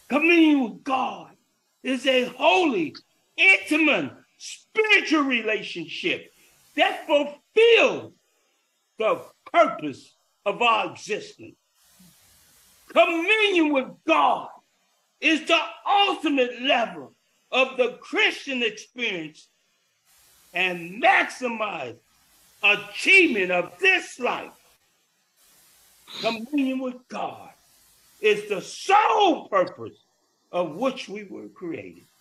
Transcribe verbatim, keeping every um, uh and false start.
Communion with God is a holy, intimate, spiritual relationship that fulfills the purpose of our existence. Communion with God is the ultimate level of the Christian experience and maximize achievement of this life. Communion with God is the sole purpose of which we were created.